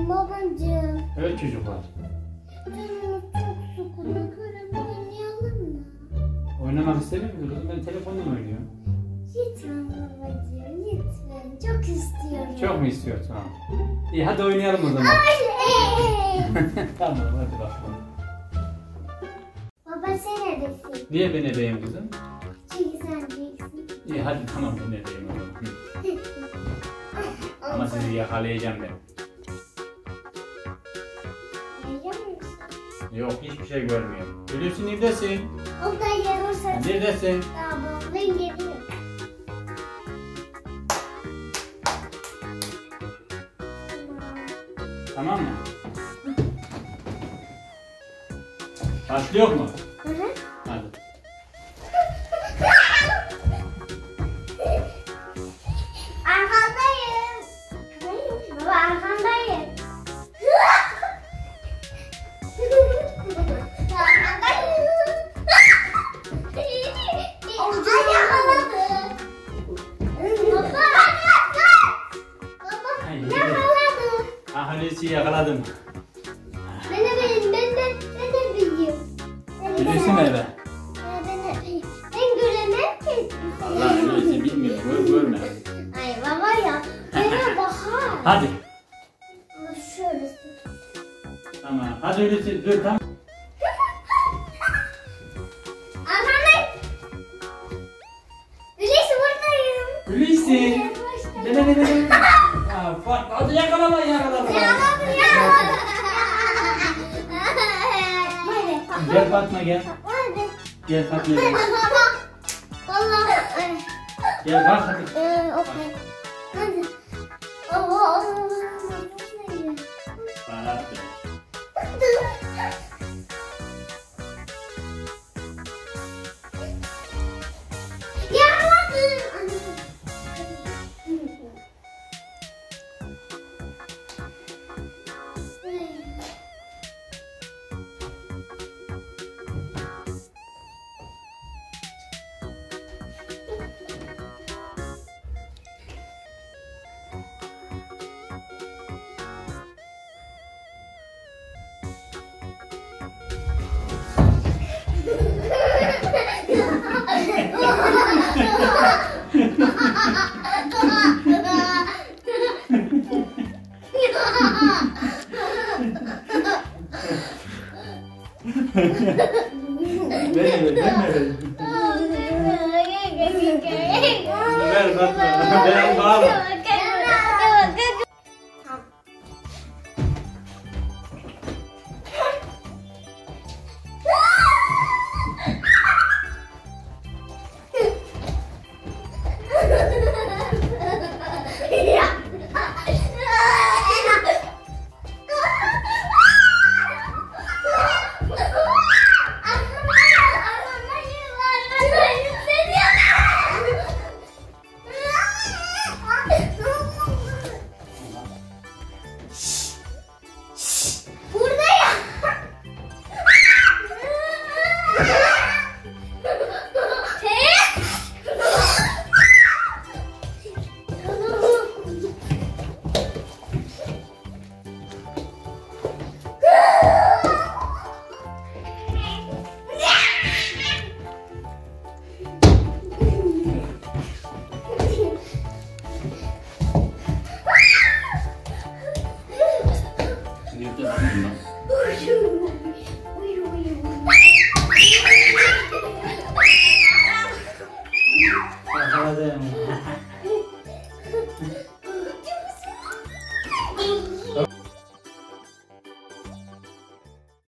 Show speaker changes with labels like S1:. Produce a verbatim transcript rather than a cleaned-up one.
S1: Babacığım.
S2: Evet çocuklar.
S1: Canımız çok sıkıldı. Böyle oynayalım mı?
S2: Oynamak istemiyor musun kızım? Ben telefonla oynuyorum.
S1: Lütfen babacığım, lütfen. Çok istiyorum.
S2: Çok mu istiyorsun? Tamam. İyi hadi oynayalım o zaman. Tamam hadi bakalım.
S1: Baba sen neredesin?
S2: Niye ben edeyim kızım?
S1: Çünkü sen büyüksün.
S2: İyi hadi tamam ben edeyim o zaman. Ama sizi yakalayacağım ben. Yok hiçbir şey görmüyorum. Hulusi neredesin?
S1: O da yarırsa.
S2: Neredesin?
S1: Tamam ben geliyorum.
S2: Tamam mı? Başlıyor mu?
S1: Hı hı.
S2: Hadi.
S1: Arkandayım. Hayır, baba arkandayım. Ay yakaladı. Baba. Baba yakaladı.
S2: Ah Hulusi'yi yakaladım.
S1: Ben de benim, ben de, ben de bileyim.
S2: Hulusi nerede?
S1: Ben, ben göremem ki.
S2: Allah Hulusi bilmiyor. Gör, görme.
S1: Ay baba ya. Bana bakar.
S2: Hadi.
S1: Ama şöyle.
S2: Tamam. Hadi Hulusi dur tamam.
S1: Arkandayım. Öyleyse buradayım.
S2: Hulusi.
S1: Başla.
S2: Dene dene dene. Ha, bak hadi yakalama yakalama.
S1: Yakaladı ya. Hadi.
S2: Gel Fatma gel.
S1: Hadi.
S2: Gel Fatma gel.
S1: Vallahi.
S2: Gel bak hadi.
S1: Ee, okey. Hadi. Oo.
S2: Hadi. Ver ver ver. Ver Fatma. Ver bağla. Nerede bakayım lan?